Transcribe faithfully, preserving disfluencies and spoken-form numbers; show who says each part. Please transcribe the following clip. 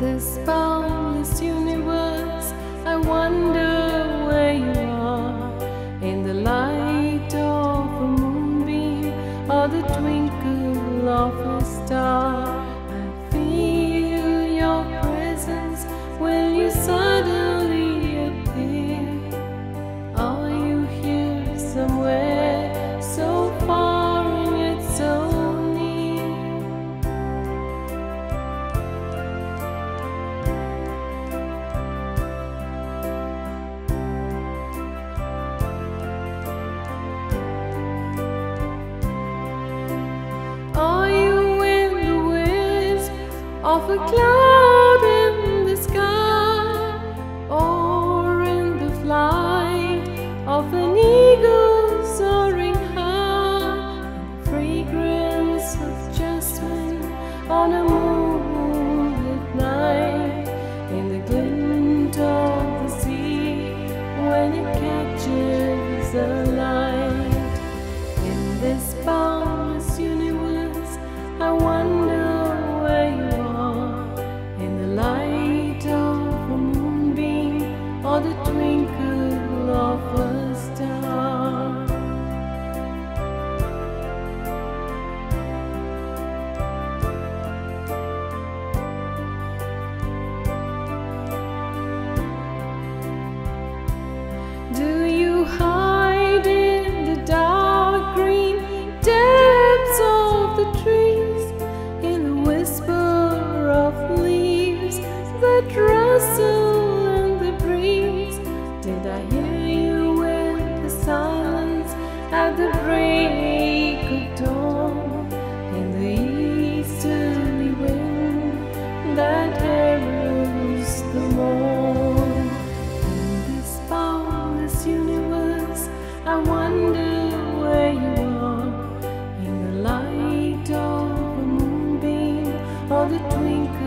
Speaker 1: this boundless universe, I wonder where you are, in the light of a moonbeam or the twinkle of a star. I feel your presence. Will you suddenly appear? Are you here somewhere, so far and yet so near? Are you in the wisp of a cloud in the sky, or in the flight of an eagle soaring high, in the fragrance of jasmine on a moonlit night, in the glint of the sea when it catches the light? In this boundless universe, I wonder where you are, in the light of a moonbeam or the twinkle of a star. Do you hide in the dark green depths of the trees, in the whisper of leaves that rustle in the breeze? Did I hear you in the silence at the break of dawn, in the easterly wind that heralds the morn? In this boundless universe, I wonder where you are, in the light of a moonbeam or the twinkle